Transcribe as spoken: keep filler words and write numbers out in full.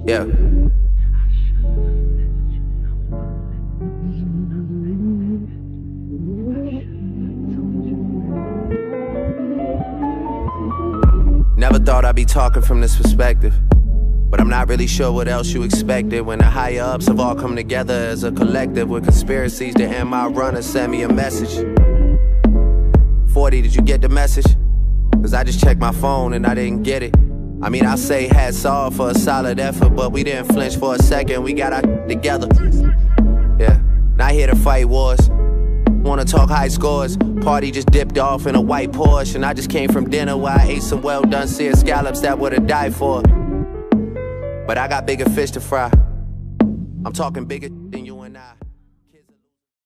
Yeah. Never thought I'd be talking from this perspective, but I'm not really sure what else you expected when the higher ups have all come together as a collective with conspiracies to end my run or send me a message. forty, did you get the message? Cause I just checked my phone and I didn't get it. I mean, I say hats off for a solid effort, but we didn't flinch for a second, we got our together. Yeah, not here to fight wars, wanna talk high scores. Party just dipped off in a white Porsche, and I just came from dinner where I ate some well done seared scallops that would've died for. But I got bigger fish to fry. I'm talking bigger